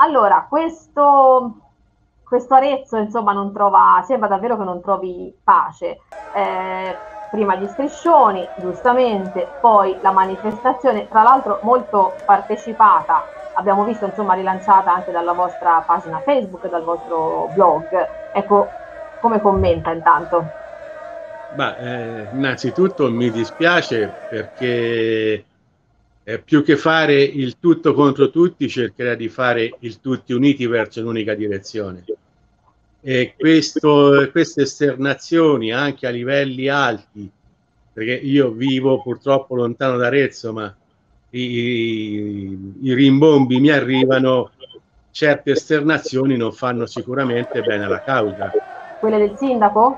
Allora, questo Arezzo, insomma, non trova, sembra davvero che non trovi pace. Prima gli striscioni, giustamente, poi la manifestazione, tra l'altro molto partecipata, abbiamo visto, insomma, rilanciata anche dalla vostra pagina Facebook, dal vostro blog. Ecco, come commenta intanto? Ma innanzitutto mi dispiace perché più che fare il tutto contro tutti, cercherà di fare il tutti uniti verso un'unica direzione. E queste esternazioni anche a livelli alti, perché io vivo purtroppo lontano da Arezzo, ma i rimbombi mi arrivano, certe esternazioni non fanno sicuramente bene alla causa. Quelle del sindaco?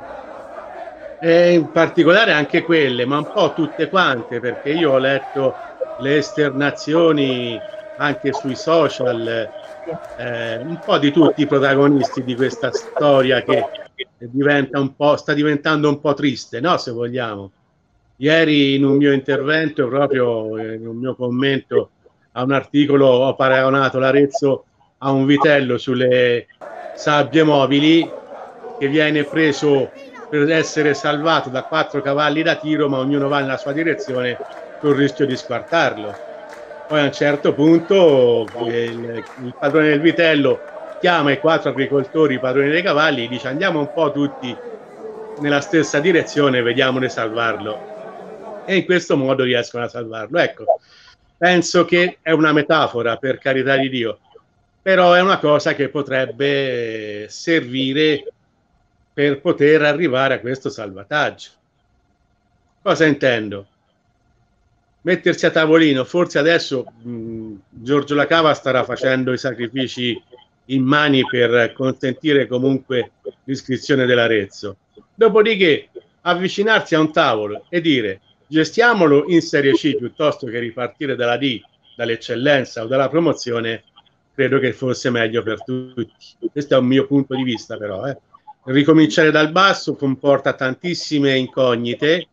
E in particolare anche quelle, ma un po' tutte quante, perché io ho letto le esternazioni anche sui social, Sì. un po' di tutti i protagonisti di questa storia che diventa un po', sta diventando un po' triste, no? Se vogliamo. Ieri in un mio intervento, proprio in un mio commento a un articolo, ho paragonato l'Arezzo a un vitello sulle sabbie mobili che viene preso per essere salvato da 4 cavalli da tiro, ma ognuno va nella sua direzione col rischio di squartarlo. Poi a un certo punto il padrone del vitello chiama i 4 agricoltori, i padroni dei cavalli, e dice andiamo un po' tutti nella stessa direzione, vediamo di salvarlo. E in questo modo riescono a salvarlo. Ecco, penso che è una metafora, per carità di Dio, però è una cosa che potrebbe servire per poter arrivare a questo salvataggio. Cosa intendo? Mettersi a tavolino, forse adesso Giorgio Lacava starà facendo i sacrifici immani per consentire comunque l'iscrizione dell'Arezzo. Dopodiché avvicinarsi a un tavolo e dire gestiamolo in Serie C piuttosto che ripartire dalla D, dall'eccellenza o dalla promozione, credo che fosse meglio per tutti. Questo è un mio punto di vista però. Ricominciare dal basso comporta tantissime incognite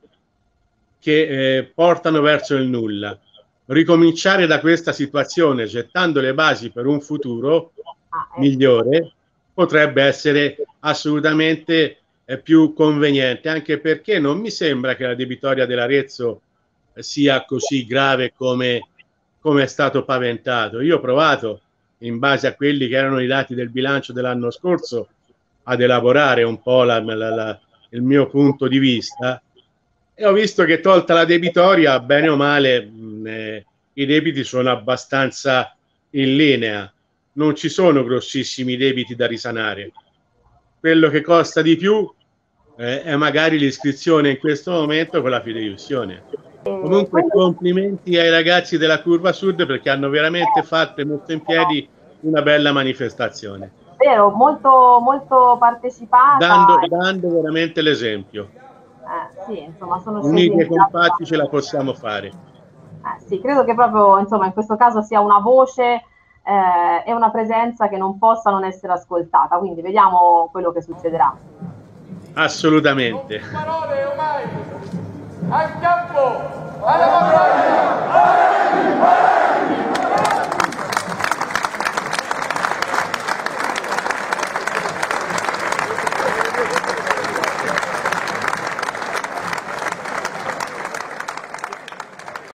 che portano verso il nulla. Ricominciare da questa situazione, gettando le basi per un futuro Ah, ecco. migliore, potrebbe essere assolutamente più conveniente, anche perché non mi sembra che la debitoria dell'Arezzo sia così grave come è stato paventato. Io ho provato, in base a quelli che erano i dati del bilancio dell'anno scorso, ad elaborare un po' il mio punto di vista e ho visto che tolta la debitoria, bene o male, i debiti sono abbastanza in linea. Non ci sono grossissimi debiti da risanare. Quello che costa di più è magari l'iscrizione in questo momento con la fideiussione. Comunque Quindi, complimenti ai ragazzi della Curva Sud perché hanno veramente fatto e messo in piedi una bella manifestazione, vero, molto, molto partecipata. dando veramente l'esempio. Sì, insomma, sono scesi Uniti in e compatti ce piazza. la possiamo fare. Sì, credo che proprio, insomma, in questo caso sia una voce e una presenza che non possa non essere ascoltata, quindi vediamo quello che succederà. Assolutamente. Non più parole ormai, al campo, alla battaglia!